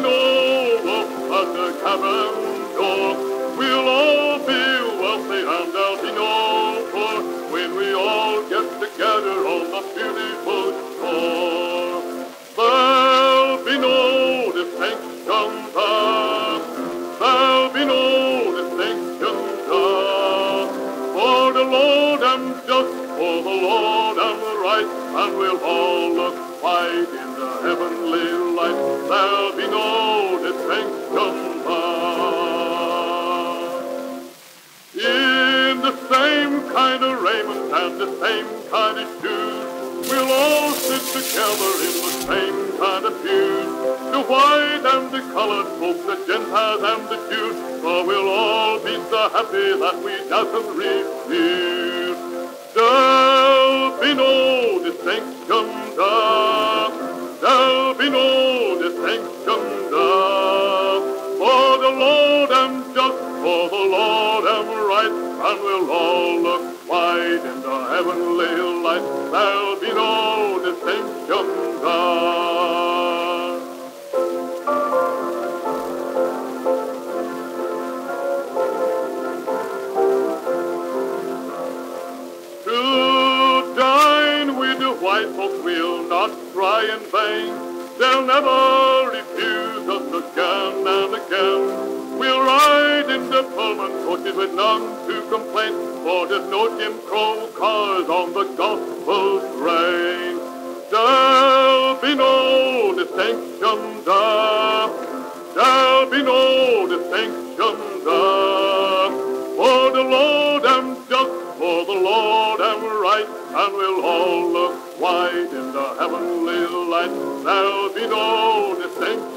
no wolf at the cabin door. We'll all be wealthy and there'll be no poor when we all get together on the beautiful shore. There'll be no distinction there. There'll be no distinction there. For the Lord am just, for the Lord am right, and we'll all look white in the heavenly light. There'll be no distinction there. In the same kind of raiment and the same kind of shoes, we'll all sit together in the same kind of pews. The white and the colored folks, the Gentiles and the Jews, for we'll all be so happy that we doesn't refuse. There'll be no distinction there. There'll be no distinction there. For the Lord am just, for the Lord am right, and we'll all look white in the heavenly light. There'll be no distinction there. To dine with the white folks we'll not try in vain. They'll never refuse us again and again. We'll ride in the Pullman coaches with none to complain, for there's no Jim Crow cars on the gospel train. There'll be no distinction there. There'll be no distinction there. For the Lord am just, for the Lord am right, and we'll all look white in the heavenly light. There'll be no distinction